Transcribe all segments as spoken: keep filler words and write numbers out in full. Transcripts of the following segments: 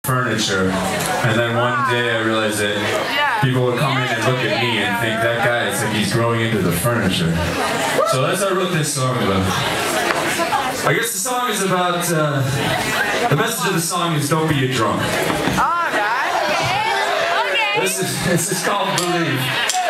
furniture, and then one day I realized that people would come in and look at me and think that guy is like he's growing into the furniture. So that's what I wrote this song about. I guess the song is about, uh, the message of the song is don't be a drunk. Alright. Okay. This is, this is called Believe.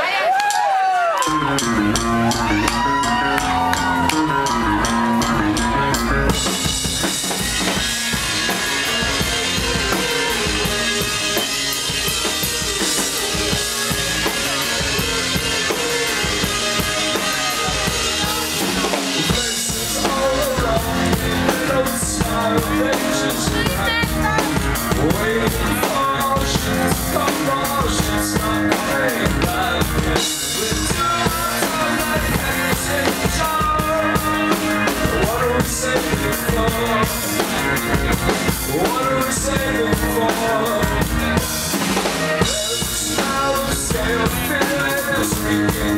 What are we saving for? There's a smile of sail, feeling is speaking.